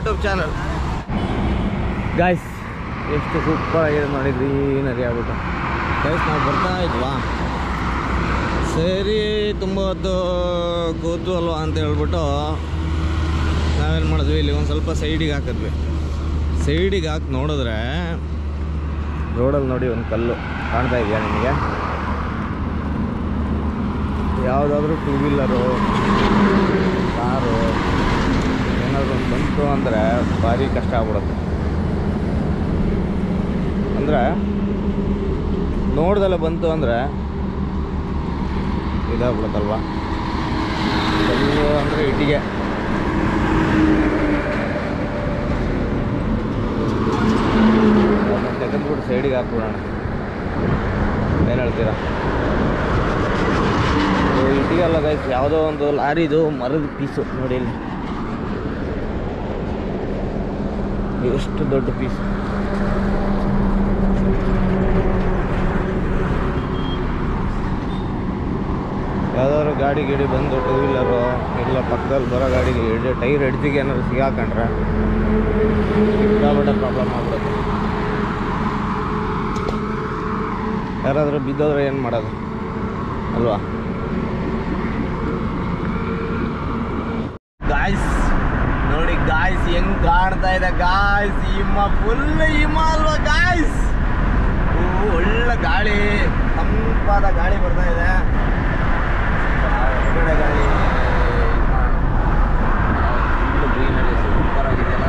YouTube channel. Guys ಎಷ್ಟು super ಆಗಿದೆ ನೋಡಿ, ಗ್ರೀನರಿ ಆಗ್ಬಿಟ್ಟು. ಗೈಸ್ ನಾವು ಬರ್ತಾ ಇದ್ವಾ, ಸರಿ ತುಂಬ ಹೊತ್ತು ಕೂತು ಅಲ್ವಾ ಅಂತ ಹೇಳ್ಬಿಟ್ಟು ನಾವೇನು ಮಾಡಿದ್ವಿ, ಇಲ್ಲಿ ಒಂದು ಸ್ವಲ್ಪ ಸೈಡಿಗೆ ಹಾಕಿದ್ವಿ. ಸೈಡಿಗೆ ಹಾಕಿ ನೋಡಿದ್ರೆ ರೋಡಲ್ಲಿ ನೋಡಿ ಒಂದು ಕಲ್ಲು ಕಾಣ್ತಾ ಇದೆಯಾ ನಿಮಗೆ? ಯಾವುದಾದ್ರೂ ಟೂ ವೀಲರು ಕಾರು ಏನಾದರೂ ಬಂತು ಅಂದರೆ ಭಾರಿ ಕಷ್ಟ ಆಗ್ಬಿಡುತ್ತೆ. ಅಂದರೆ ನೋಡ್ದಲ್ಲ ಬಂತು ಅಂದರೆ ಇದಾಗ್ಬಿಡುತ್ತಲ್ವ, ಕಲ್ಲು ಅಂದರೆ ಇಟ್ಟಿಗೆ. ತೆಗೆದ್ಬಿಟ್ಟು ಸೈಡಿಗೆ ಹಾಕ್ಬಿಡೋಣ, ಏನು ಹೇಳ್ತೀರಾ? ಇಟ್ಟಿಗೆ ಅಲ್ಲ ಗೈಸ್, ಯಾವುದೋ ಒಂದು ಲಾರಿದು ಮರದ ಪೀಸು ನೋಡಿ ಇಲ್ಲಿ, ಎಷ್ಟು ದೊಡ್ಡ ಪೀಸ್. ಯಾವ್ದಾದ್ರು ಗಾಡಿ ಬಂದು ಟೂ ವೀಲರು ಇಲ್ಲ ಪಕ್ಕದಲ್ಲಿ ಬರೋ ಗಾಡಿಗೆ ಟೈರ್ ಎಡ್ಜಿಗೆ ಏನಾದ್ರು ಸಿಗಾಕೊಂಡ್ರೆ ಸಿಕ್ಕಾಪಟ್ಟೆ ಪ್ರಾಬ್ಲಮ್ ಆಗ್ಬಿಡುತ್ತೆ. ಯಾರಾದರೂ ಬಿದ್ದೋದ್ರೆ ಏನು ಮಾಡೋದು ಅಲ್ವಾ? ಗಾಯ್ಸ್ ನೋಡಿ ಗಾಯ್ಸ್ ಹೆಂಗ್ ಕಾಣ್ತಾ ಇದೆ ಗಾಯ್ಸ್, ಹಿಮ ಫುಲ್ ಹಿಮ ಅಲ್ವಾ ಗಾಯ್ಸ್? ಒಳ್ಳೆ ಗಾಳಿ, ತಂಪಾದ ಗಾಳಿ ಬರ್ತಾ ಇದೆ. ಹೊರಗಡೆ ಗಾಳಿ ಫುಲ್ ಗ್ರೀನರಿ ಸೂಪರ್ ಆಗಿದೆಯಲ್ಲ.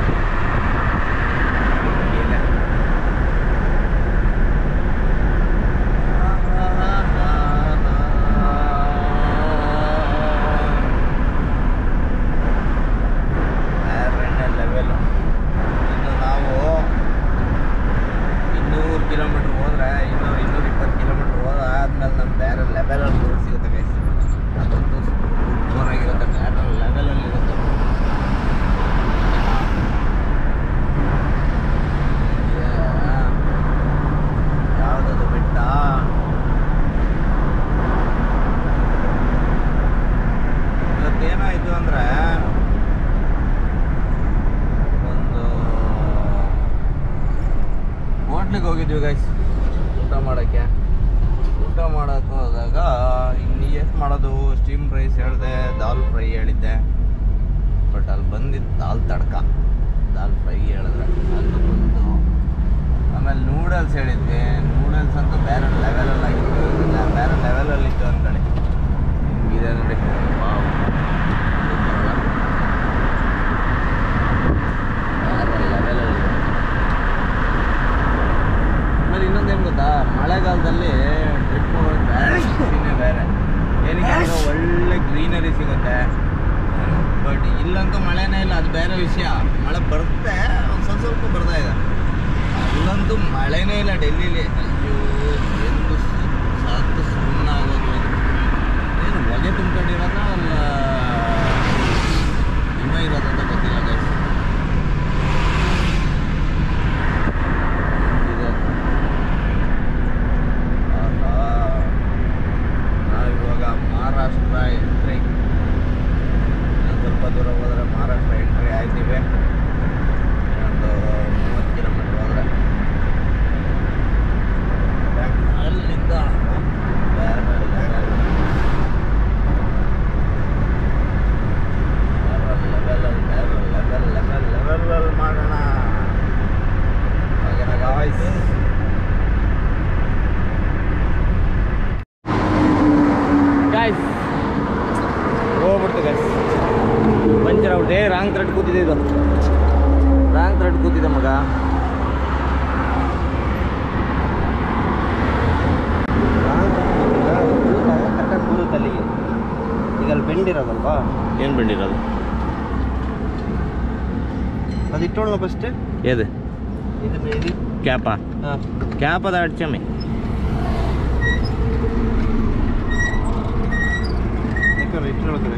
ಹೋಗಿದ್ವಿ ಗೈಸ್ ಊಟ ಮಾಡೋಕ್ಕೆ ಹೋದಾಗ ಇನ್ನು ಏನು ಮಾಡೋದು, ಸ್ಟೀಮ್ ರೈಸ್ ಹೇಳಿದೆ, ದಾಲ್ ಫ್ರೈ ಹೇಳಿದ್ದೆ. ಬಟ್ ಅಲ್ಲಿ ಬಂದಿದ್ದು ದಾಲ್ ಫ್ರೈ ಹೇಳಿದ್ರೆ ಅದು ಬಂದು, ಆಮೇಲೆ ನೂಡಲ್ಸ್ ಹೇಳಿದ್ವಿ. ನೂಡಲ್ಸ್ ಅಂತೂ ಬೇರೆ ಲೆವೆಲಲ್ಲಿ ಆಗಿತ್ತು, ಬೇರೆ ಲೆವೆಲಲ್ಲಿ ಇತ್ತು ಅಂದ್ಕೊಳ್ಳಿ. ಹಿಂಗಿದೆ ನೋಡಿ, ಇನ್ನೊಂದೇನು ಗೊತ್ತಾ, ಮಳೆಗಾಲದಲ್ಲಿ ಟ್ರಿಪ್ ಹೋಗೋದು ಬೇರೆ. ಏನಕ್ಕೆ ಒಳ್ಳೆ ಗ್ರೀನರಿ ಸಿಗುತ್ತೆ. ಬಟ್ ಇಲ್ಲಂತೂ ಮಳೆನೇ ಇಲ್ಲ, ಅದು ಬೇರೆ ವಿಷಯ. ಮಳೆ ಬರುತ್ತೆ, ಒಂದು ಸ್ವಲ್ಪ ಬರ್ತಾ ಇದೆ. ಅಲ್ಲಂತೂ ಮಳೆನೇ ಇಲ್ಲ ಡೆಲ್ಲಿಲಿ. ಅಯ್ಯೋ ಎಂದು ಸಾಕು ಸುಮ್ಮನೆ ಆಗೋದು. ಏನು ಹೊಗೆ ತುಂಬ್ಕೊಂಡಿರೋದ ಅಲ್ಲ ಹಿಮ ಇರೋದಂತ ಗೊತ್ತಿಲ್ಲ ಗೈಸ್. ನಾವಿವಾಗ ಮಹಾರಾಷ್ಟ್ರ ಎಂಟ್ರಿ, ಸ್ವಲ್ಪ ದೂರ ಹೋದರೆ ಮಹಾರಾಷ್ಟ್ರ ಎಂಟ್ರಿ ಆಯ್ತೀವಿ. ಒಂದು 30 ಕಿಲೋಮೀಟ್ರ್ ಹೋದರೆ ಅಲ್ಲಿಂದ ಲೆವೆಲ್ ಮಾಡೋಣ ಹಾಗೆ ಗಾಯ್ಸ್. ಗಾಯ್ಸ್ ಹೋಗ್ಬಿಡ್ತು ಗೈಸ್, ಪಂಚರ್ ಆಗ್ಬಿಟ್ಟೆ. ರಾಂಗ್ ಥ್ರೆಡ್ ಕೂತಿದೆ, ಇದು ರಾಂಗ್ ಥ್ರೆಡ್ ಕೂತಿದೆ ಮಗ. ಕರೆಕ್ಟಾಗಿ ಕೂರುತ್ತೆ ಅಲ್ಲಿಗೆ. ಈಗ ಅಲ್ಲಿ ಬೆಂಡ್ ಇರೋದಲ್ವಾ? ಏನು ಬೆಂಡ್ ಇರೋದು? ಅದು ಇಟ್ಟೋಣ ಫಸ್ಟ್. ಏದು ಇದು ಕ್ಯಾಪ? ಹಾಂ ಕ್ಯಾಪ್ ಅದು ಅಡ್ಚಮ್ಮಿ. ಇಟ್ಟೊಳಗಡೆ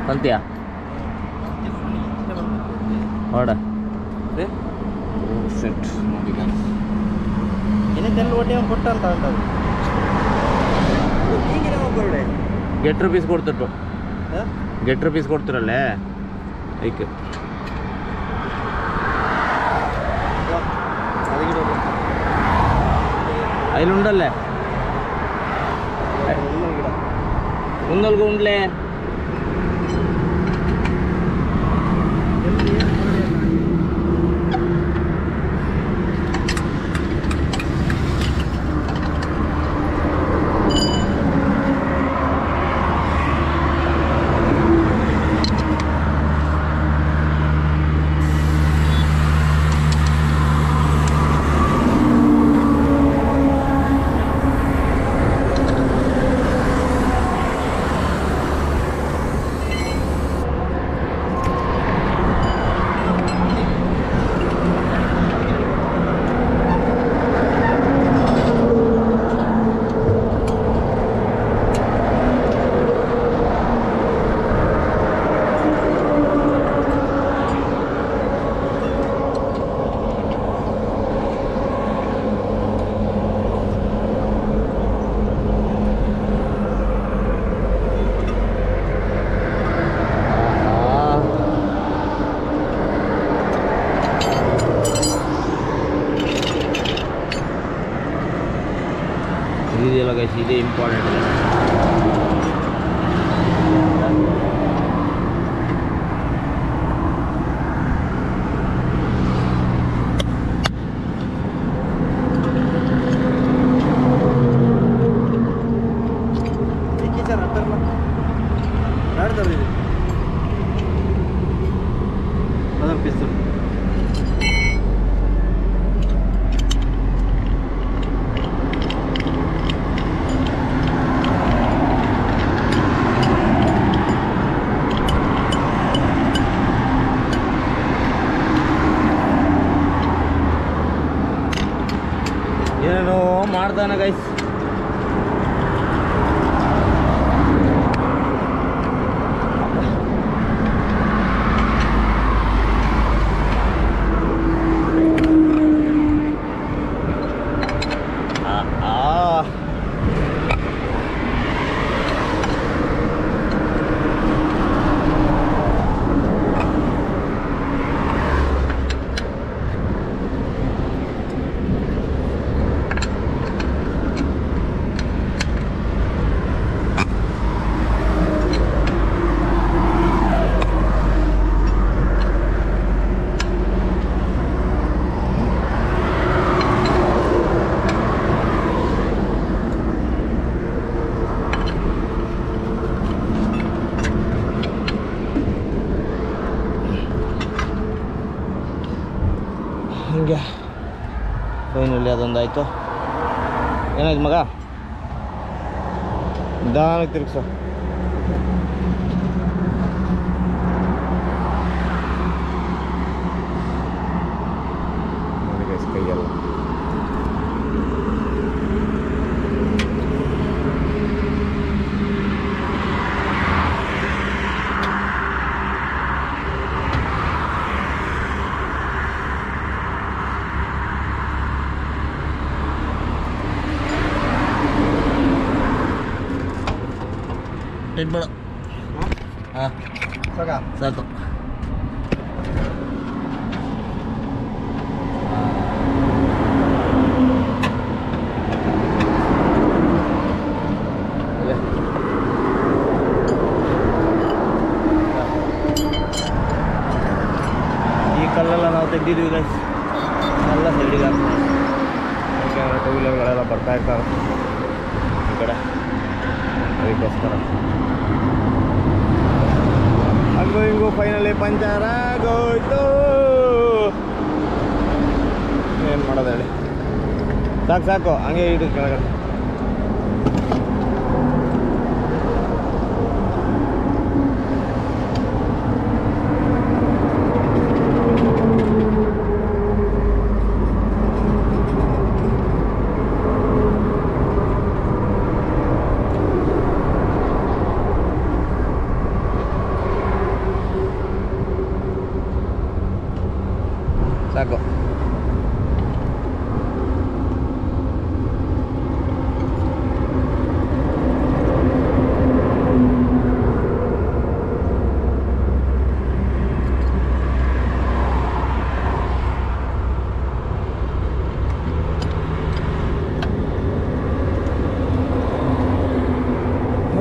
ಕಂತಿಯಾ ಹೊಡ ಸೆಟ್ ನೋಡಿ ಇನ್ನೆಲ್ಲ ಒಟ್ಟೆ ಕೊಟ್ಟ ಅಂತ ಅಂತದು ಈಗಿನ ಒಬ್ಬರಡೆ ಗೆಟ್ರ್ ಪೀಸ್ ಕೊಡ್ತಿಟ್ಟು ಗೆಟ್ರ್ ಪೀಸ್ ಕೊಡ್ತಿರಲ್ಲೇ ಐಕೆ അതിലുണ്ടല്ലേ ഒന്നൽക്ക് ഉണ്ടല്ലേ ಇದೆಯಲ್ಲ ಗೈಸ್ ಇದೇ ಇಂಪಾರ್ಟೆಂಟ್ ಏನೇನೋ ಮಾಡ್ತಾನೆ ಗೈಸ್ ಹಿಂಗೆ ಫೈನಲಿ ಅದೊಂದಾಯಿತು. ಏನಾಯ್ತು ಮಗ? ನಿಧಾನಕ್ಕೆ ತಿರುಗಿಸೋ. ಕೈಯಲ್ಲ ಬೇಡ. ಹಾಂ ಸಾಕು. ಈ ಕಲ್ಲೆಲ್ಲ ನಾವು ತೆಗ್ದಿದ್ದೀವಿ ಗೈಸ್, ಎಲ್ಲ ಸೈಡಿಗೆ ಹಾಕ್ತೀವಿ. ಯಾಕೆಂದರೆ ಟೂ ವೀಲರ್ಗಳೆಲ್ಲ ಬರ್ತಾ ಇರ್ತಾರೆ ಈ ಕಡೆ, ಅದಕ್ಕೋಸ್ಕರ. ಹಂಗೋ ಹಿಂಗೋ ಫೈನಲಿ ಪಂಚರ್ ಆಗೋಯ್ತು. ಏನು ಮಾಡೋದು ಹೇಳಿ, ಸಾಕು ಸಾಕು ಹಂಗೆ ಇಡು ಕೆಳಗಡೆ.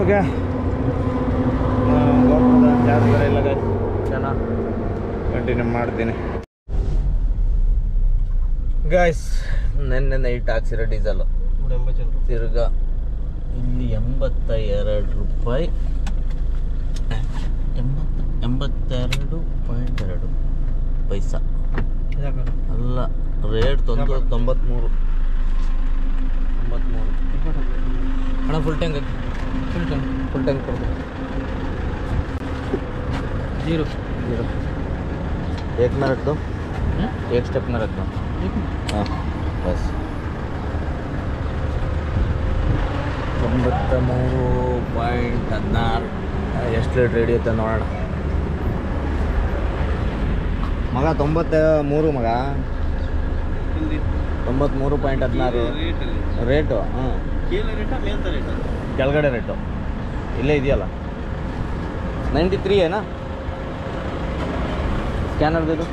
ಓಕೆ ಗೋಪುರದ ಚಾರ್ಜರ್ ಇಲ್ಲ ಗೈಸ್, ಚೆನ್ನಾಗಿ ಕಂಟಿನ್ಯೂ ಮಾಡ್ತೀನಿ ಗೈಸ್. ನೆನ್ನೆ ನೈಟ್ ಹಾಕ್ಸಿರೋ ಡೀಸೆಲ್ ತಿರ್ಗಾ ಇಲ್ಲಿ 82 ರೂಪಾಯಿ, 82.2 ಪೈಸಾ ಅಲ್ಲ, ರೇಟ್ 93 ಅಣ್ಣ. ಫುಲ್ ಟ್ಯಾಂಕ್ ಕೊಡ್ತೀನಿ. जीरो एक में रख दो, एक स्टेप में रख दो. हाँ बस 93.16 ಎಷ್ಟು ಲೀಟ್ರ್ ಹಿಡಿಯುತ್ತೆ ನೋಡೋಣ ಮಗ. 93 ಮಗ, 93.16 ರೇಟು. ಹಾಂ ಕೆಳಗಡೆ ರೇಟು ಇಲ್ಲೇ ಇದೆಯಲ್ಲ. 93 ಏನಾ ಸ್ಕ್ಯಾನರ್ ಇದು?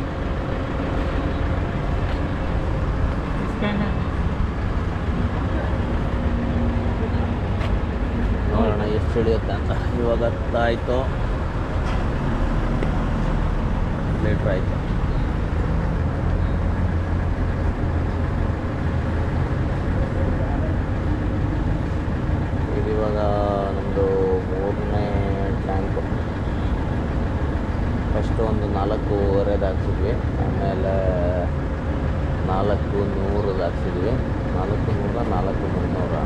ನೋಡೋಣ ಎಷ್ಟು ಹಿಡಿಯುತ್ತೆ ಅಂತ. ಇವಾಗ 10 ಆಯಿತು, ಲೀಟ್ರ್ ಆಯಿತು. ಇದು ಇವಾಗ ನಮ್ಮದು 3ನೇ ಟ್ಯಾಂಕು. ಫಸ್ಟು ಒಂದು 4.25 ಹಾಕ್ಸಿದ್ವಿ, ಆಮೇಲೆ 400 ಹಾಕ್ಸಿದ್ವಿ. 400 400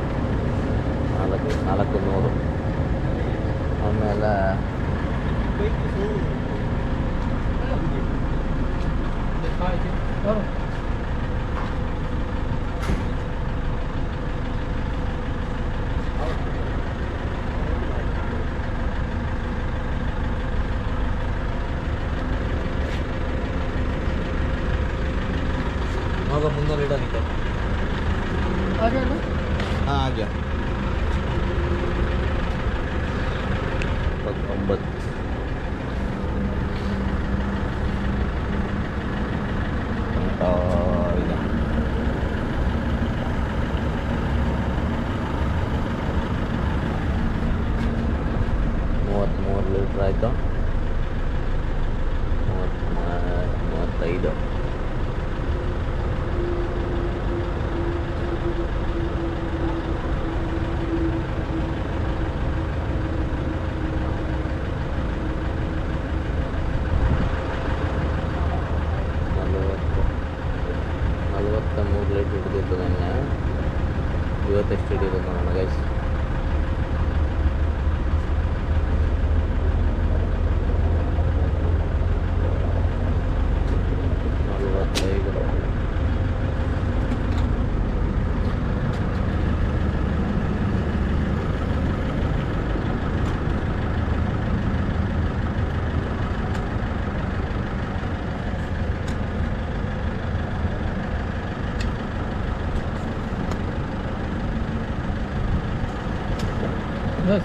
ಆಮೇಲೆ होगा 300 लीटर निकल आ गया ना? हाँ आ गया. 9 ಈಗ 33 ಲೀಟ್ರ್ ಆಯಿತು. 35 43 ಲೀಟ್ರ್ ಹಿಡಿದಿತ್ತು ನೆನ್ನೆ. ಇವತ್ತೆಷ್ಟು ಹಿಡಿಯೋದು ನೋಡೋಣ ಗೈಸ್. बस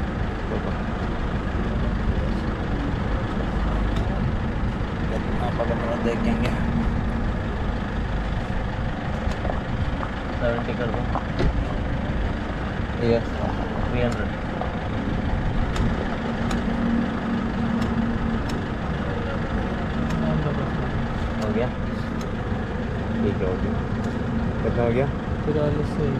कितना देखेंगे. 70 कर दो. यस 300 हो गया. ठीक है, हो गया. कितना हो गया? 4300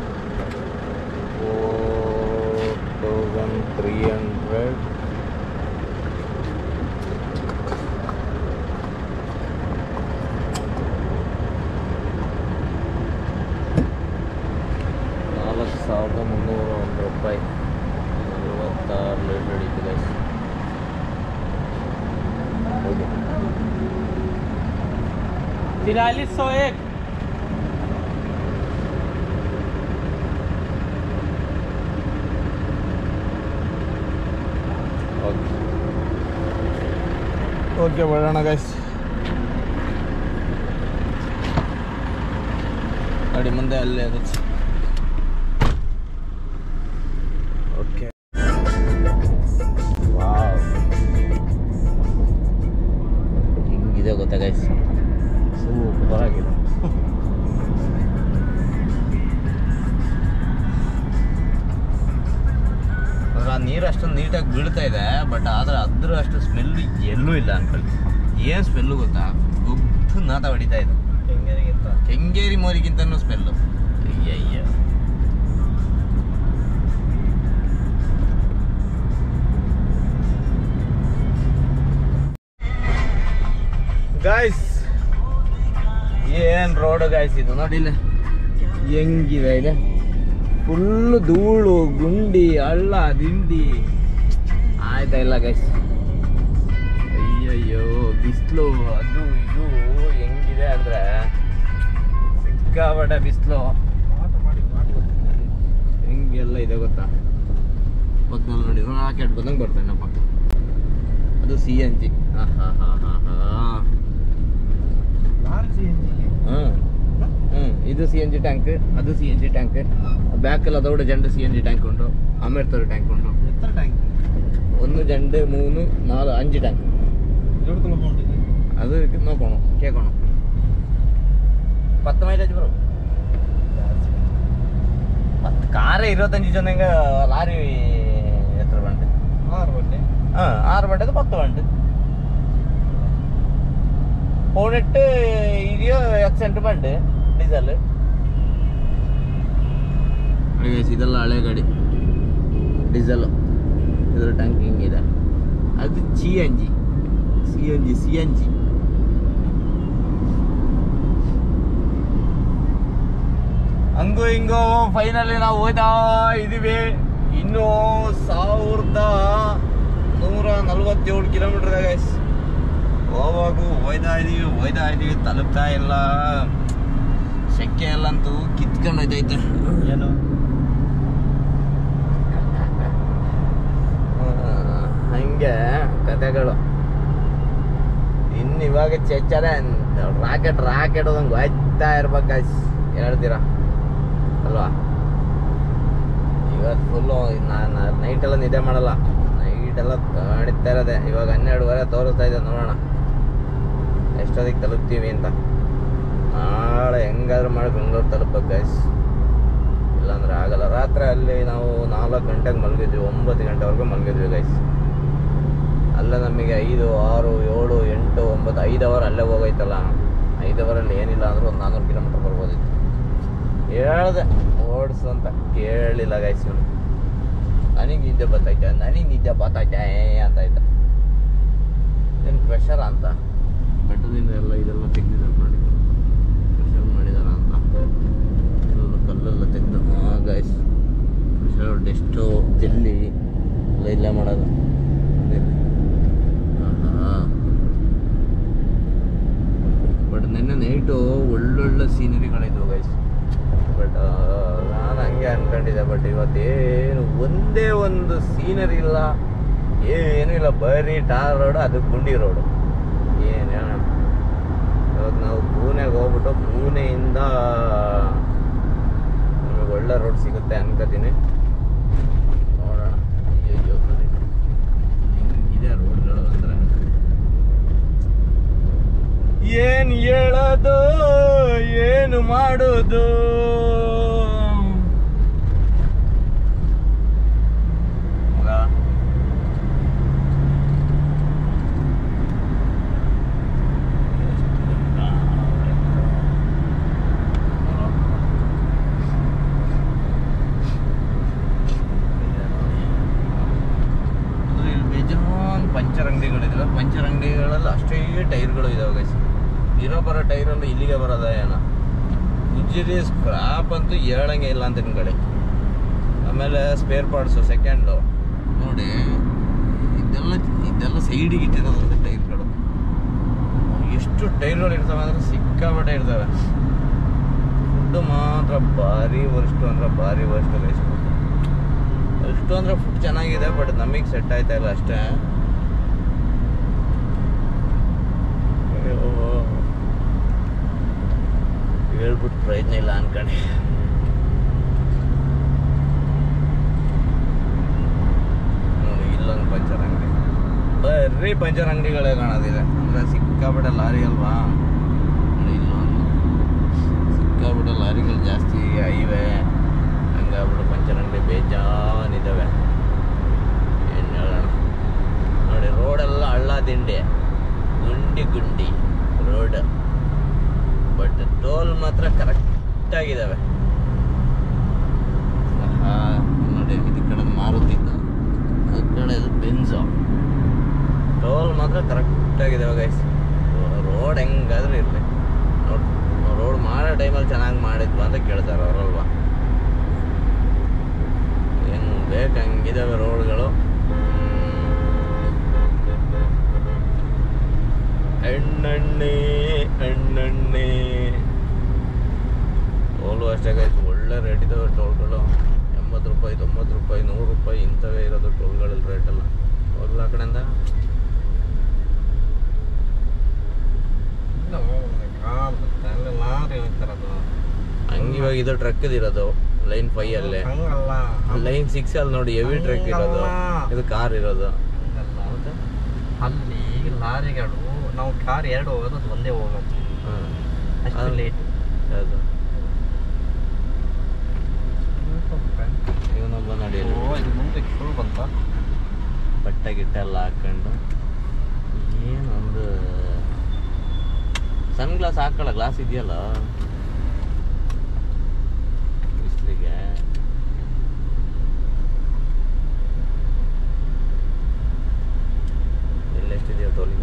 4,301 ರೂಪಾಯಿ. 46 ಲೀಟರ್ ಹಿಡಿತು ಗೈಸ್. ಹೋಗಿ 4301. ಓಕೆ ಬರೋಣ ಗೈಸ್. ಗಾಡಿ ಮುಂದೆ ಅಲ್ಲೇ ಅದು. ಓಕೆ ವಾವ್, ಹಿಂಗಿದೆ ಗೊತ್ತಾ ಗೈಸ್, ಸೂಪರ್ ಆಗಿದೆ. ನೀರು ಅಷ್ಟೊಂದು ನೀಟಾಗಿ ಬೀಳ್ತಾ ಇದೆ, ಬಟ್ ಆದರೆ ಅದ್ರ ಅಷ್ಟು ಸ್ಮೆಲ್ಲು ಎಲ್ಲೂ ಇಲ್ಲ ಅನ್ಕೊಳ್ಳಿ. ಏನು ಸ್ಮೆಲ್ಲು ಗೊತ್ತಾ, ಗುಬ್ಬು ನಾತ ಹೊಡಿತಾ ಇದೆ. ಕೆಂಗೇರಿ ಮೋರಿಗಿಂತನೂ ಸ್ಮೆಲ್ಲು. ಅಯ್ಯಯ್ಯ. ಗಾಯ್ಸ್, ಏನು ರೋಡು ಗಾಯ್ಸ್ ಇದು ನೋಡಿ, ಇಲ್ಲ ಹೆಂಗಿದೆ ಇದೆ, ಫುಲ್ಲು ಧೂಳು ಗುಂಡಿ ಹಳ್ಳ ದಿಂಡಿ ಆಯ್ತಾ ಇಲ್ಲ ಗೈಸ್. ಅಯ್ಯಯ್ಯೋ ಬಿಸಿಲು ಅದು ಇದು ಹೆಂಗಿದೆ ಅಂದರೆ ಸಿಕ್ಕಾಪಟ್ಟೆ ಬಿಸಿಲು. ಹೆಂಗೆಲ್ಲ ಇದೆ ಗೊತ್ತಾ, ಪಕ್ಕದಲ್ಲಿ ನೋಡಿ ರಾಕೆಟ್ ಬಂದಂಗೆ ಬರ್ತಾನಪ್ಪ. ಅದು CNG. ಇದು CNG ಟ್ಯಾಂಕ್, ಅದು CNG ಟ್ಯಾಂಕ್. ಬ್ಯಾಕೆಲ್ಲ ದೊಡ್ಡ ಜಂಡು CNG ಟ್ಯಾಂಕ್ ಉಂಟು, ಅಮೇರ್ತವ್ರ ಟ್ಯಾಂಕ್ ಉಂಟು. ಒಂದು ಜಂಡು 3 4 5 ಟ್ಯಾಂಕ್. ಅದು ನೋಕೋಣ ಕೇಕೋಣ 10 ಮೈಲೇಜ್ ಬರೋ 10 ಕಾರೇ 25 ಜನ ಲಾರಿ ಎತ್ತರ ಬಂಡೆ 6 ಬಂಡೆ 10 ಬಂಡೆ ಪೋನೆಟ್ಟು ಇದೆಯೋ ಎಕ್ಸೆಂಟ್ ಬಂಡೆ ಡೀಸೆಲ್. ಇದೆಲ್ಲ ಹಳೆ ಗಾಡಿ ಡೀಸೆಲ್, ಇದರ ಟ್ಯಾಂಕ್ ಹಿಂಗಿದೆ. ಅದು CNG. ಹಂಗು ಹಿಂಗೋ ಫೈನಲಿ ನಾವು ಹೋಯ್ತಾ ಇದೀವಿ. ಇನ್ನೂ 1147 ಕಿಲೋಮೀಟರ್ ಗೈಸ್. ಹೋಗುವಾಗೂ ಹೋಯ್ತಾ ಇದೀವಿ ತಲುಪ್ತಾ ಇಲ್ಲ. ಸೆಕೆ ಎಲ್ಲಂತೂ ಕಿತ್ಕೊಂಡು ಹೋಯ್ತೈತೆ. ಏನು ಹಂಗೆ ಕತೆಗಳು. ಇನ್ನು ಇವಾಗ ಚೆಚ್ಚರೆ ರಾಕೆಟ್ ಹೋದಂಗೆ ಹೋಯ್ತಾ ಇರ್ಬೇಕು ಗೈಸ್, ಹೇಳ್ತೀರಾ ಅಲ್ವಾ? ಇವತ್ತು ಫುಲ್ಲು ನಾನು ನೈಟೆಲ್ಲ ನಿದ್ದೆ ಮಾಡಲ್ಲ, ನೈಟೆಲ್ಲ ಕಾಣಿಸ್ತಾ ಇರೋದೆ. ಇವಾಗ 12:30 ತೋರಿಸ್ತಾ ಇದೆ, ನೋಡೋಣ ಎಷ್ಟೊತ್ತಿಗೆ ತಲುಪ್ತೀವಿ ಅಂತ. ನಾಳೆ ಹೆಂಗಾದ್ರೂ ಮಾಡಿ ಬೆಂಗಳೂರು ತಲುಪಬೇಕು ಗೈಸ್, ಇಲ್ಲಾಂದ್ರೆ ಆಗಲ್ಲ. ರಾತ್ರಿ ಅಲ್ಲಿ ನಾವು 4 ಗಂಟೆಗೆ ಮಲಗಿದ್ವಿ, 9 ಗಂಟೆವರೆಗೂ ಮಲಗಿದ್ವಿ ಗೈಸ್. ಅಲ್ಲೇ ನಮಗೆ 5, 6, 7, 8, 9 5 ಅವರ್ ಅಲ್ಲೇ ಹೋಗೈತಲ್ಲ. 5 ಅವರಲ್ಲಿ ಏನಿಲ್ಲ ಅಂದರೂ ಒಂದು 400 ಕಿಲೋಮೀಟರ್ ಬರ್ಬೋದಿತ್ತು. ಹೇಳ್ದೆ ಓಡಿಸು ಅಂತ, ಕೇಳಿಲ್ಲ ಗೈಸ್ ಇವನು. ನನಗೆ ನಿದ್ದೆ ಬರ್ತೈತೆ ಅಂತ ಇದ್ದ. ಏನು ಪ್ರೆಷರ್ ಅಂತ ಬೆಟ್ಟದಿಂದ ಎಲ್ಲ ಇದೆಲ್ಲ ತೆಗ್ದಿದ್ದಾರೆ ನೋಡಿ, ಪ್ರೆಷರ್ ಮಾಡಿದಾರ ಅಂತ ಕಲ್ಲೆಲ್ಲ ತೆಗ್ದು. ಗೈಸ್ ಪ್ರೆಷರ್ ಡೆಸ್ಟು ಜಲ್ಲಿ ಎಲ್ಲ ಇಲ್ಲೇ ಮಾಡೋದು. ಬಟ್ ನೆನ್ನೆ ನೈಟು ಒಳ್ಳೊಳ್ಳೆ ಸೀನರಿಗಳಿದ್ವು ಗೈಸ್. ಬಟ್ ನಾನು ಹಂಗೆ ಅನ್ಕೊಂಡಿದ್ದೆ. ಬಟ್ ಇವತ್ತೇನು ಒಂದೇ ಒಂದು ಸೀನರಿ ಇಲ್ಲ, ಏನೂ ಇಲ್ಲ, ಬರೀ ಟಾರ್ ರೋಡು, ಅದು ಗುಂಡಿ ರೋಡು. ಏನು ಹೇಳೋಣ, ಇವತ್ತು ನಾವು ಪೂನೆಗೆ ಹೋಗ್ಬಿಟ್ಟು ಪೂನೆಯಿಂದ ನಮಗೆ ಒಳ್ಳೆ ರೋಡ್ ಸಿಗುತ್ತೆ ಅನ್ಕೋತೀನಿ. ನೋಡೋಣ. ಅಯ್ಯೋ ಹಿಂಗಿದೆ ರೋಡ್ಗಳು ಅಂದರೆ ಏನು ಹೇಳೋದು ಏನು ಮಾಡೋದು. ಪಂಚರ್ ಅಂಗಡಿಗಳಿದಾವೆ, ಪಂಚರ್ ಅಂಗಡಿಗಳಲ್ಲಿ ಅಷ್ಟೇ ಟೈರ್ಗಳು ಇದಾವೆ ಗೈಸ್. ಇರೋ ಬರೋ ಟೈರಲ್ಲಿ ಇಲ್ಲಿಗೆ ಬರೋದ ಏನೋ ಉಜ್ಜಿರಿ ಸ್ಕ್ರಾಪ್ ಅಂತೂ ಹೇಳಂಗೆ ಇಲ್ಲ ಅಂತ ಕಡೆ. ಆಮೇಲೆ ಸ್ಪೇರ್ ಪಾರ್ಟ್ಸು ಸೆಕೆಂಡು ನೋಡಿ, ಇದೆಲ್ಲ ಸೈಡಿಗೆ ಇಟ್ಟಿರೋದು ಟೈರ್ಗಳು. ಎಷ್ಟು ಟೈರ್ಗಳು ಇರ್ತವೆ ಅಂದರೆ ಸಿಕ್ಕಾಪಟ್ಟೆ ಇರ್ತವೆ. ಫುಡ್ಡು ಮಾತ್ರ ಭಾರಿ ವರ್ಸ್ಟು ಅಂದರೆ ಭಾರಿ ವರ್ಸ್ಟು ಗೈಸ್. ಅಷ್ಟು ಅಂದರೆ ಫುಡ್ ಚೆನ್ನಾಗಿದೆ, ಬಟ್ ನಮಗೆ ಸೆಟ್ ಆಯ್ತಾ ಇಲ್ಲ ಅಷ್ಟೇ. ಹೇಳ್ಬಿಟ್ಟು ಪ್ರಯತ್ನ ಇಲ್ಲ ಅನ್ಕೊಂಡು. ನೋಡಿ ಇಲ್ಲೊಂದು ಪಂಚರ್ ಅಂಗಡಿ, ಬರೀ ಪಂಚರ್ ಅಂಗಡಿಗಳೇ ಕಾಣೋದಿದೆ. ಅಂದರೆ ಸಿಕ್ಕಾಪಟ್ಟೆ ಲಾರಿ ಅಲ್ವಾ, ಇಲ್ಲೊಂದು ಸಿಕ್ಕಾಪಟ್ಟೆ ಲಾರಿಗಳು ಜಾಸ್ತಿ ಹೈವೇ, ಹಂಗಾಗ್ಬಿಟ್ಟು ಪಂಚರ್ ಅಂಗಡಿ ಬೇಜಾನಿದ್ದಾವೆ. ತಿಂಡಿ ಗುಂಡಿ ರೋಡ್. ಬಟ್ ಟೋಲ್ ಮಾತ್ರ ಕರೆಕ್ಟ್ ಆಗಿದಾವೆ. ನೋಡಿ ಇದು ಕಡೆ ಮಾರುತಿದ್ದು, ಆ ಕಡೆ ಬೆಂಜು. ಟೋಲ್ ಮಾತ್ರ ಕರೆಕ್ಟ್ ಆಗಿದಾವೆ ಗೈಸ್. ರೋಡ್ ಹೆಂಗಾದ್ರೂ ಇರಲಿ, ರೋಡ್ ಮಾಡೋ ಟೈಮಲ್ಲಿ ಚೆನ್ನಾಗಿ ಮಾಡಿದ್ವಾ ಅಂತ ಕೇಳ್ತಾರೆ ಅವರಲ್ವಾ. ಹೆಂಗ್ ಬೇಕು ಹಂಗಿದಾವೆ ರೋಡ್ಗಳು. ಎಣ್ಣೆಣ್ಣೆ ಟೋಲು ಅಷ್ಟೇ ಗೈಸ್. ಒಳ್ಳೆ ರೇಟ್ ಇದಾವೆ ಟೋಲ್ಗಳು. 80 ರೂಪಾಯಿ, 90 ರೂಪಾಯಿ, 100 ರೂಪಾಯಿ ಇಂಥವೇ ಇರೋದು ಟೋಲ್ಗಳಲ್ಲಿ ರೇಟೆಲ್ಲ. ಹೋಗ್ಲ ಆ ಕಡೆಯಿಂದ ಹಂಗೆ. ಇವಾಗ ಇದು ಟ್ರಕ್ ಇರೋದು ಲೈನ್ 5 ಅಲ್ಲೇ, ಲೈನ್ 6 ಅಲ್ಲಿ ನೋಡಿ ಹೆವಿ ಟ್ರಕ್ ಇರೋದು, ಇದು ಕಾರ್ ಇರೋದು. ಅಲ್ಲಿ ಲಾರಿಗಳು, ನಾವು ಕಾರ್ 2 ಹೋಗೋದು, ಅದು ಒಂದೇ ಹೋಗೋದು. ಅಷ್ಟು ಲೇಟ್. ಹೌದು. ಇವನೊಬ್ಬ ನೋಡಿ ಇದು ಮುಂದೆ ಫುಲ್ ಬಂತ. ಬಟ್ಟೆ ಗಿಟ್ಟೆ ಎಲ್ಲ ಹಾಕೊಂಡು ಏನೊಂದು ಸನ್ ಗ್ಲಾಸ್ ಹಾಕೊಳ್ಳೋ ಗ್ಲಾಸ್ ಇದೆಯಲ್ಲ ಬಿಸಿಲಿಗೆ. ಎಲ್ಲೆಷ್ಟಿದೆಯೋ ಟೋಲಿಗೆ?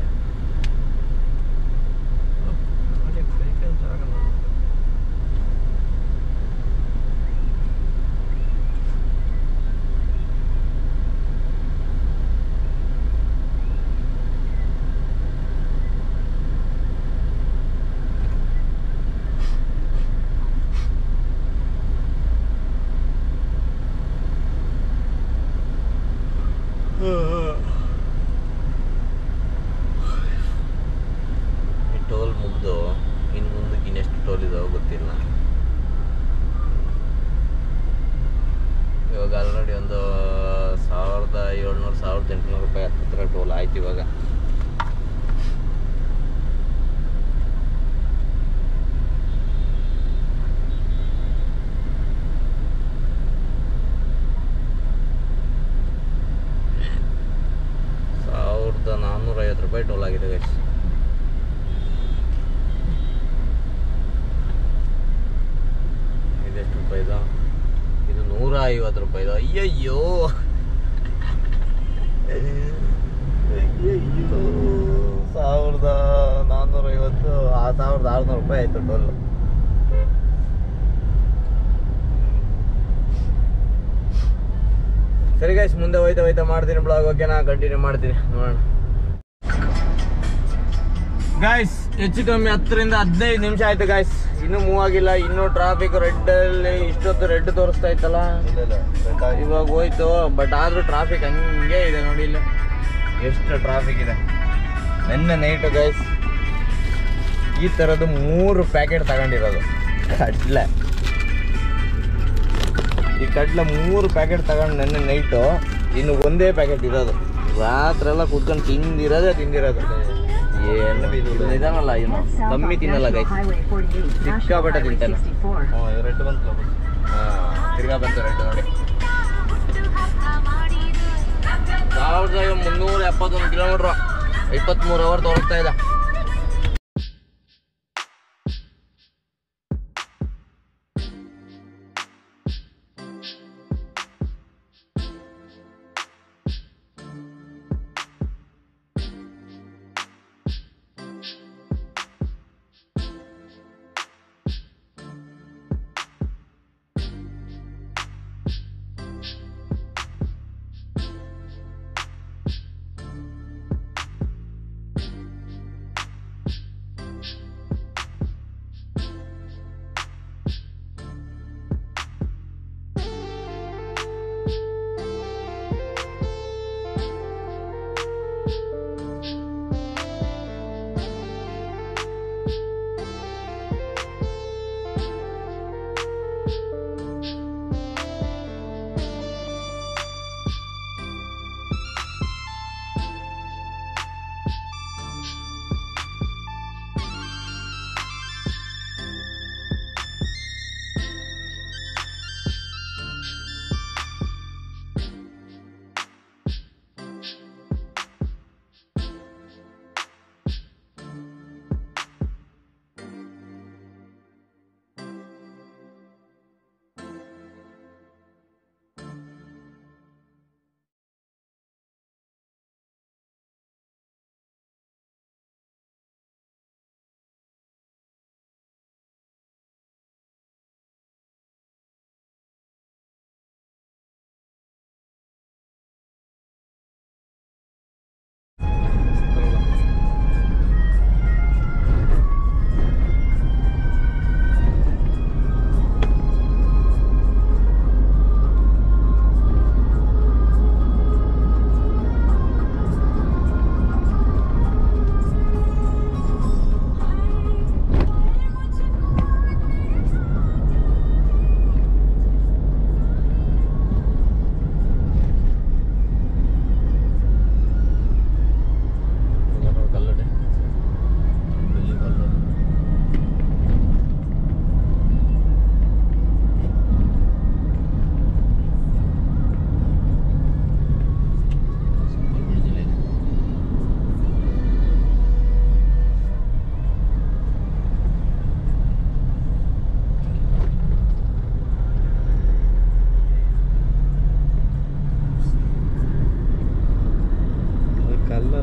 ಟೋಲ್ ಮುಗ್ದು ಇನ್ನು ಮುಂದಕ್ಕೆ ಇನ್ನೆಷ್ಟು ಟೋಲ್ ಇದಾವೆ ಗೊತ್ತಿಲ್ಲ. ಇವಾಗ ಆಲ್ರೆಡಿ ಒಂದು 1700 1800 ರೂಪಾಯಿ ಹತ್ತಿರ ಟೋಲ್ ಆಯ್ತು ಇವಾಗ. ₹450 ಟೋಲ್ ಆಗಿದೆ ಗೈಸ್. ಇದೆಷ್ಟು ರೂಪಾಯಿದು? ಇದು ₹150. ಅಯ್ಯಯ್ಯೋ ಅಯ್ಯಯ್ಯೋ, 1450, 1600 ರೂಪಾಯಿ ಆಯ್ತು ಟೋಲ್. ಸರಿ ಗೈಸ್, ಮುಂದೆ ಹೋಯ್ತಾ ಮಾಡ್ತೀನಿ ಬ್ಲಾಗ್. ಓಕೆನಾ, ಕಂಟಿನ್ಯೂ ಮಾಡ್ತೀನಿ, ನೋಡೋಣ ಗಾಯ್ಸ್. ಹೆಚ್ಚು ಕಮ್ಮಿ 10 ರಿಂದ 15 ನಿಮಿಷ ಆಯ್ತು ಗಾಯ್ಸ್. ಇನ್ನೂ ಮೂವ್ ಆಗಿಲ್ಲ. ಇನ್ನೂ ಟ್ರಾಫಿಕ್ ರೆಡ್ ಅಲ್ಲಿ ಇಷ್ಟೊತ್ತು ರೆಡ್ ತೋರಿಸ್ತಾ ಇತ್ತಲ್ಲ, ಇವಾಗ ಹೋಯ್ತು. ಬಟ್ ಆದ್ರೂ ಟ್ರಾಫಿಕ್ ಹಂಗೆ ಇದೆ ನೋಡಿ, ಇಲ್ಲಿ ಎಷ್ಟು ಟ್ರಾಫಿಕ್ ಇದೆ. ನೆನ್ನೆ ನೈಟು ಗೈಸ್ ಈ ಥರದ್ದು 3 ಪ್ಯಾಕೆಟ್ ತಗೊಂಡಿರೋದು ಕಡ್ಲೆ. ಈ ಕಡ್ಲೆ 3 ಪ್ಯಾಕೆಟ್ ತಗೊಂಡು ನೆನ್ನೆ ನೈಟು, ಇನ್ನು ಒಂದೇ ಪ್ಯಾಕೆಟ್ ಇರೋದು. ರಾತ್ರಿ ಎಲ್ಲ ಕುತ್ಕೊಂಡು ತಿಂದಿರೋದು. ಏನು ಇದಾನಲ್ಲ, ಏನು ಕಮ್ಮಿ ತಿನ್ನಲ್ಲ ಗೈಸ್, ಸಿಕ್ಕಾಪಟ್ಟೆ ತಿಂತಾನೆ. ರೆಡ್ ಬಂತು. ತಿರ್ಗಾ ಬಂತು ರೆಡ್ ನೋಡಿ. 1371 ಕಿಲೋಮೀಟ್ರು, 23 ಅವರ್ ತೋರಿಸ್ತಾ ಇದೆ.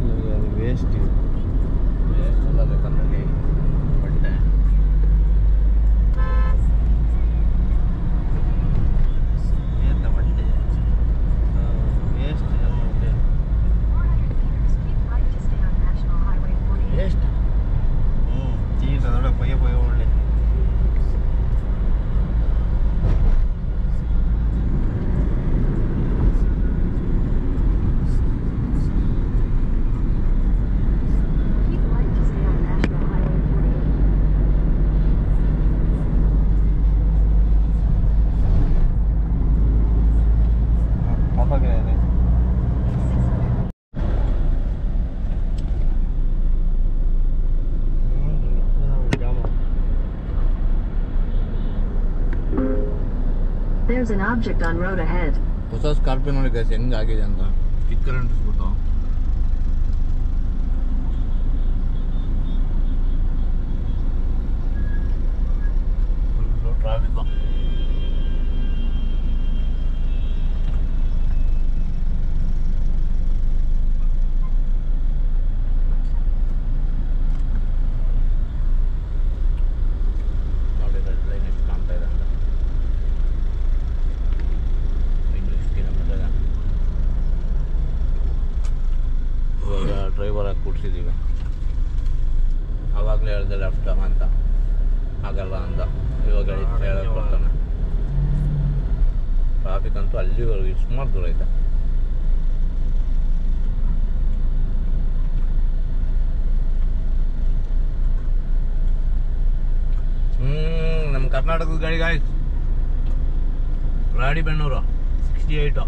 ವೇಸ್ಟ್ ವೇಸ್ಟ್ ಅಲ್ಲ ಬೇಕಂದ್ರೆ ಬಟ್ಟೆ ಏತ ಬಟ್ಟೆ ವೇಸ್ಟ್ ವೇಸ್ಟ್ ಚೀಸ್ ಅದೊಳಗೆ ಪಯ್ಯ ಒಳ್ಳೆ There's an object on road ahead. ಹೊಸ ಸ್ಕಾರ್ಪಿಯೋ ನೋಡಿ ಗೈಸ್ ಹೆಂಗಾಗಿದೆ ಅಂತ ಸ್ಟಿಕ್ಕರ್ ಅಂಟಿಸ್ಬಿಟ್ಟು ಫುಲ್ಲು ಟ್ರಾಫಿಕ್ ನೋಡಿ ರೆಡ್ ಲೈನ್ ಎಷ್ಟು ಕಾಣ್ತಾ ಇದೆ ಅಂತ ಇವಾಗ ಡ್ರೈವರ್ ಆಗಿ ಕೂಡ್ಸಿದ್ದೀವಿ ಆವಾಗಲೇ ಹೇಳ್ದೆ ಲೆಫ್ಟ್ ಅಂತ ಆಗಲ್ಲ ಅಂದ ಇವಾಗ ಹೇಳಕ್ಕೆ ಬರ್ತಾನೆ ಟ್ರಾಫಿಕ್ ಅಂತೂ ಅಲ್ಲಿವರೆಗೂ ಸುಮಾರು ದೂರ ಐತೆ ನಮ್ಮ ಕರ್ನಾಟಕದ ಗಾಡಿಗೆ ಆಯ್ತು ರಾಣಿಬೆನ್ನೂರು 68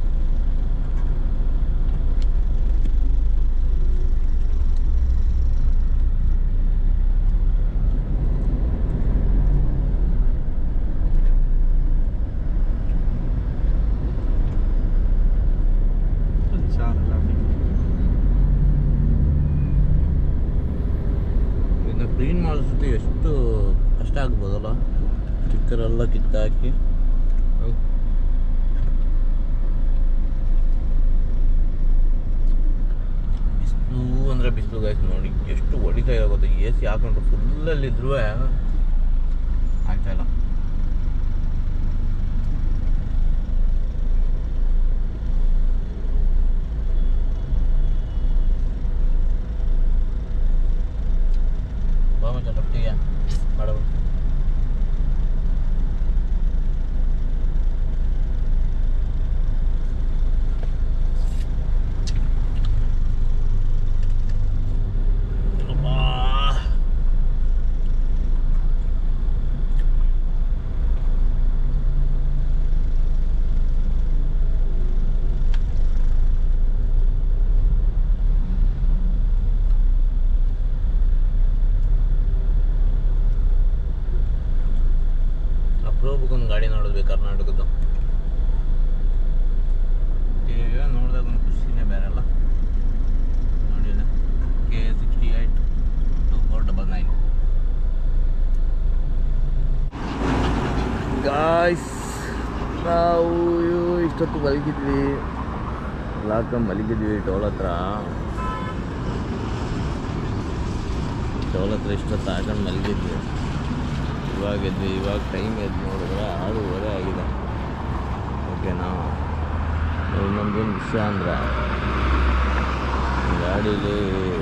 ಇದನ್ನ ಕ್ಲೀನ್ ಮಾಡಿಸುತ್ತೆ ಎಷ್ಟು ಕಷ್ಟ ಆಗ್ಬೋದಲ್ಲ ಸ್ಟಿಕ್ಕರ್ ಎಲ್ಲ ಕಿತ್ತಾಕಿ ಬಿಸಿಲು ಅಂದರೆ ಬಿಸಿಲು ಗೈಸ್ ನೋಡಿ ಎಷ್ಟು ಹೊಡಿತಾ ಇದೆ ಗೊತ್ತಾ AC ಹಾಕೊಂಡ್ರು ಫುಲ್ಲಲ್ಲಿದ್ರೂ ಆಗ್ತಾಯಿಲ್ಲ ಲೆಫ್ಟಿಗೆ ಮಾಡಬಹುದು ಅಪರೂಪಕ್ಕೊಂದು ಗಾಡಿ ನೋಡಿದ್ವಿ ಕರ್ನಾಟಕದ್ದು ಟಿವಿಗೆ ನೋಡಿದಾಗ ಒಂದು ಖುಷಿನೇ ಬೇರೆ ಅಲ್ಲ ನೋಡಿ K68 2499 ಗಾಯ್ಸ್ ನಾವು ಇಷ್ಟೊತ್ತು ಮಲಗಿದ್ವಿ ಮಲಗಿದ್ವಿ ಟೋಲ್ ಹತ್ರ ಇಷ್ಟೊತ್ತು ಹಾಕೊಂಡು ಮಲಗಿದ್ವಿ ಇವಾಗ ಟೈಮ್ ಎದ್ದು ನೋಡಿದ್ರೆ 6:30 ಆಗಿದೆ ಓಕೆನಾ ಇನ್ನೊಂದೇನು ವಿಷಯ ಅಂದರೆ ಗಾಡೀಲಿ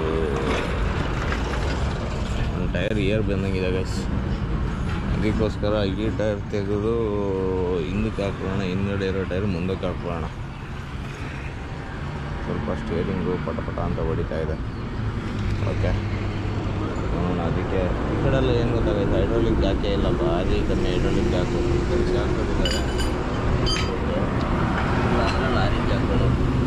ಒಂದು ಟೈರ್ ಏರ್ ಬಂದಂಗಿದೆ ಗೈಸ್ ಅದಕ್ಕೋಸ್ಕರ ಈ ಟೈರ್ ತೆಗೆದು ಹಿಂದಕ್ಕೆ ಹಾಕೋಣ ಹಿಂದ್ಗಡೆ ಇರೋ ಟೈರ್ ಮುಂದಕ್ಕೆ ಹಾಕೋಣ ಸ್ವಲ್ಪ ಸ್ಟೇರಿಂಗು ಪಟ ಅಂತ ಹೊಡಿತಾ ಇದೆ ಓಕೆ ಅದಕ್ಕೆ ಈ ಕಡೆಲ್ಲ ಏನು ಗೊತ್ತಾಗೈತೆ ಹೈಡ್ರೋಲಿಕ್ ಜಾಕೆ ಇಲ್ಲ ಭಾರಿ ಕಮ್ಮಿ ಹೈಡ್ರೋಲಿಕ್ ಜಾಕು ಹಾಕೋದಿದ್ದಾರೆ ಲಾರಿ ಜಾಕಗಳು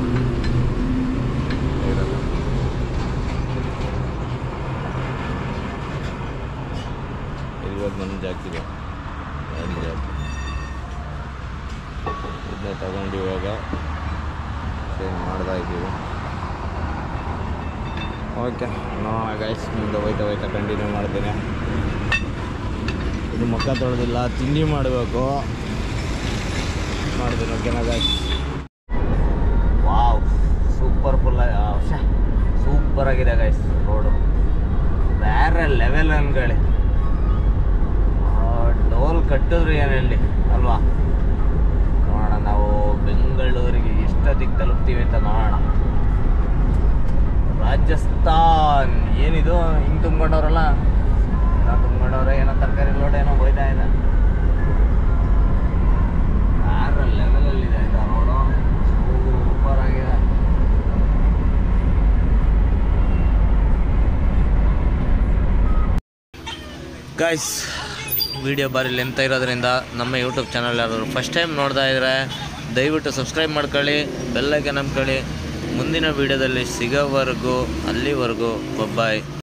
ಇವಾಗ ನನ್ನ ಜಾಕಿದೆ ಜಾಕ್ ಇದನ್ನ ತಗೊಂಡು ಇವಾಗ ಚೇಂಜ್ ಮಾಡ್ತಾ ಇದ್ದೀವಿ ಓಕೆ ನೋಡೋಣ ಗೈಸ್ ಮುಂದೆ ಹೋಯ್ತಾ ಕಂಟಿನ್ಯೂ ಮಾಡ್ತೀನಿ ಇದು ಮುಖ ತೊಳೆದಿಲ್ಲ ತಿಂಡಿ ಮಾಡಬೇಕು ಮಾಡ್ತೀನಿ ಓಕೆನಾ ಗೈಸ್ ವಾವ್ ಸೂಪರ್ ಸೂಪರ್ ಆಗಿದೆ ಗೈಸ್ ರೋಡು, ಬೇರೆ ಲೆವೆಲ್ ಅನ್ಕೊಳ್ಳಿ. ಡೋಲ್ ಕಟ್ಟಿದ್ರು ಏನು ಹೇಳಿ ಅಲ್ವಾ. ನೋಡೋಣ ನಾವು ಬೆಂಗಳೂರಿಗೆ ಎಷ್ಟೊತ್ತಿಗೆ ತಲುಪ್ತೀವಿ ಅಂತ ನೋಡೋಣ. ರಾಜಸ್ಥಾನ್ ಏನಿದು ಹಿಂಗೆ ತುಂಬ್ಕೊಂಡವ್ರಲ್ಲ, ಏನೋ ತುಂಬ್ಕೊಂಡವ್ರೆ, ಏನೋ ತರಕಾರಿ ಲೋಡ್ ಏನೋ ಹೋಯ್ತಾ ಇದೆ. ಬೇರೆ ಲೆವೆಲಲ್ಲಿದೆ ಆಯ್ತಾ ರೋಡು, ಸೂಪರ್ ಆಗಿದೆ. ಗೈಸ್ ವಿಡಿಯೋ ಭಾರಿ ಲೆಂತ್ ಇರೋದ್ರಿಂದ ನಮ್ಮ ಯೂಟ್ಯೂಬ್ ಚಾನಲ್ ಯಾರು ಫಸ್ಟ್ ಟೈಮ್ ನೋಡ್ತಾ ಇದ್ರೆ ದಯವಿಟ್ಟು ಸಬ್ಸ್ಕ್ರೈಬ್ ಮಾಡ್ಕೊಳ್ಳಿ, ಬೆಲ್ ಐಕಾನ್ ನಂಬ್ಕೊಳ್ಳಿ. ಮುಂದಿನ ವಿಡಿಯೋದಲ್ಲಿ ಸಿಗೋವರೆಗೂ ಅಲ್ಲಿವರೆಗೂ ಬಾಯ್.